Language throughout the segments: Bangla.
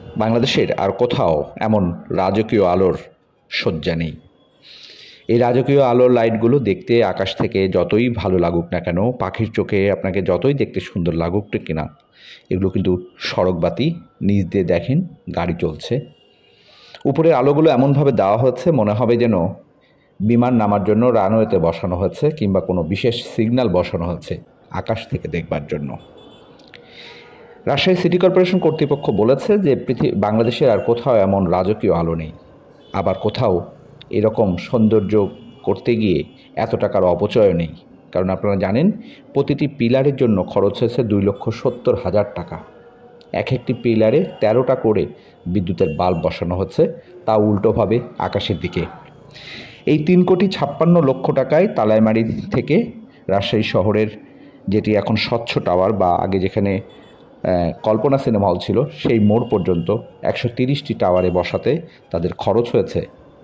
বাংলাদেশের আর কোথাও এমন রাজকীয় আলোর সজ্জা নেই। এই রাজকীয় আলোর লাইটগুলো দেখতে আকাশ থেকে যতই ভালো লাগুক না কেন, পাখির চোখে আপনাকে যতই দেখতে সুন্দর লাগুক কিনা, এগুলো কিন্তু সড়ক বাতি। নিচ দিয়ে দেখেন গাড়ি চলছে, উপরের আলোগুলো এমনভাবে দেওয়া হচ্ছে মনে হবে যেন বিমান নামার জন্য রানওয়েতে বসানো হচ্ছে কিংবা কোনো বিশেষ সিগন্যাল বসানো হচ্ছে আকাশ থেকে দেখবার জন্য। রাজশাহী সিটি কর্পোরেশন কর্তৃপক্ষ বলেছে যে বাংলাদেশের আর কোথাও এমন রাজকীয় আলো নেই, আবার কোথাও এরকম সৌন্দর্য করতে গিয়ে এত টাকার অপচয় নেই। কারণ আপনারা জানেন প্রতিটি পিলারের জন্য খরচ হয়েছে 2,70,000 টাকা। একটি পিলারে 13টা করে বিদ্যুতের বাল্ব বসানো হচ্ছে, তা উল্টোভাবে আকাশের দিকে। এই 3,56,00,000 টাকায় তালাইমারি থেকে রাজশাহী শহরের যেটি এখন স্বচ্ছ টাওয়ার বা আগে যেখানে কল্পনা সিনেমা হল ছিল সেই মোড় পর্যন্ত 130টি টাওয়ারে বসাতে তাদের খরচ হয়েছে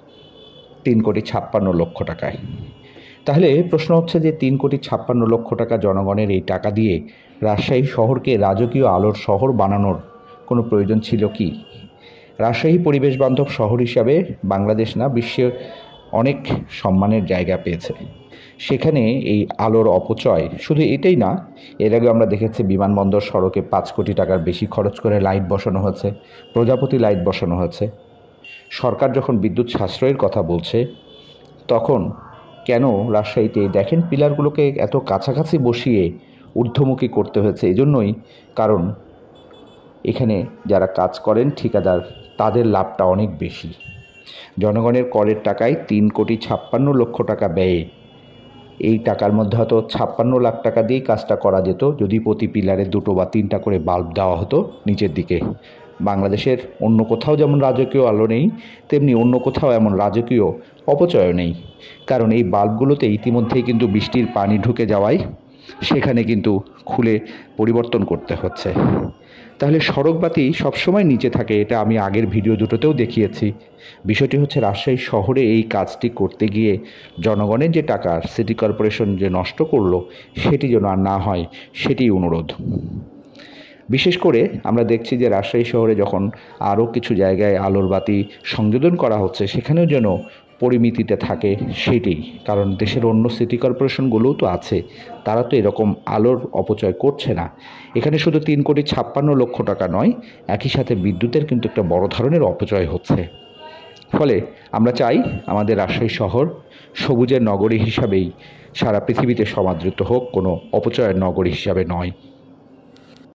3,56,00,000 টাকায়। তাহলে প্রশ্ন হচ্ছে যে 3,56,00,000 টাকা জনগণের এই টাকা দিয়ে রাজশাহী শহরকে রাজকীয় আলোর শহর বানানোর কোনো প্রয়োজন ছিল কি? রাজশাহী পরিবেশ বান্ধব শহর হিসাবে বাংলাদেশ না বিশ্বের অনেক সম্মানের জায়গা পেয়েছে। সেখানে এই আলোর অপচয় শুধু এটাই না, এর আগে আমরা দেখেছি বিমানবন্দর সড়কে 5 কোটি টাকার বেশি খরচ করে লাইট বসানো হয়েছে, প্রজাপতি লাইট বসানো হয়েছে। সরকার যখন বিদ্যুৎ সাশ্রয়ের কথা বলছে তখন কেন রাজশাহীতে দেখেন পিলারগুলোকে এত কাছাকাছি বসিয়ে ঊর্ধ্বমুখী করতে হয়েছে? এজন্যই, কারণ এখানে যারা কাজ করেন ঠিকাদার, তাদের লাভটা অনেক বেশি। জনগণের করের টাকায় 3,56,00,000 টাকা ব্যয়ে এই টাকার মধ্যে হয়তো 56 লাখ টাকা দিয়েই কাজটা করা যেত যদি প্রতি পিলারে 2 বা 3টা করে বাল্ব দেওয়া হতো নিচের দিকে। বাংলাদেশের অন্য কোথাও যেমন রাজকীয় আলো নেই, তেমনি অন্য কোথাও এমন রাজকীয় অপচয় নেই। কারণ এই বাল্বগুলোতে ইতিমধ্যেই কিন্তু বৃষ্টির পানি ঢুকে যাওয়ায় সেখানে কিন্তু খুলে পরিবর্তন করতে হচ্ছে। তাহলে সড়ক বাতি সবসময় নিচে থাকে, এটা আমি আগের ভিডিও দুটোতেও দেখিয়েছি। বিষয়টি হচ্ছে রাজশাহী শহরে এই কাজটি করতে গিয়ে জনগণের যে টাকা সিটি কর্পোরেশন যে নষ্ট করলো সেটি যেন আর না হয়, সেটি অনুরোধ। বিশেষ করে আমরা দেখছি যে রাজশাহী শহরে যখন আরও কিছু জায়গায় আলোর বাতি সংযোজন করা হচ্ছে সেখানেও যেন পরিমিতিতে থাকে সেটি। কারণ দেশের অন্য সিটি কর্পোরেশনগুলোও তো আছে, তারা তো এরকম আলোর অপচয় করছে না। এখানে শুধু 3,56,00,000 টাকা নয়, একই সাথে বিদ্যুতের কিন্তু একটা বড় ধরনের অপচয় হচ্ছে। ফলে আমরা চাই আমাদের রাজশাহী শহর সবুজের নগরী হিসাবেই সারা পৃথিবীতে সমাদৃত হোক, কোনো অপচয়ের নগরী হিসাবে নয়।